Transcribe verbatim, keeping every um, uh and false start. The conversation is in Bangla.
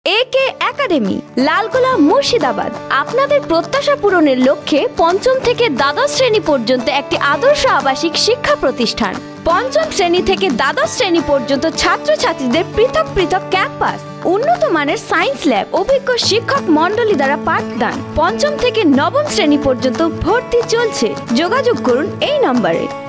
এ কে একাডেমি, লালগোলা, মুর্শিদাবাদ। আপনাদের প্রত্যাশা পূরণের লক্ষ্যে পঞ্চম থেকে দ্বাদশ শ্রেণী পর্যন্ত একটি আদর্শ আবাসিক শিক্ষা প্রতিষ্ঠান। পঞ্চম শ্রেণী থেকে দ্বাদশ শ্রেণী পর্যন্ত ছাত্রছাত্রীদের পৃথক পৃথক ক্যাম্পাস, উন্নত মানের সায়েন্স ল্যাব, অভিজ্ঞ শিক্ষক মন্ডলী দ্বারা পাঠদান। পঞ্চম থেকে নবম শ্রেণী পর্যন্ত ভর্তি চলছে। যোগাযোগ করুন এই নম্বরে।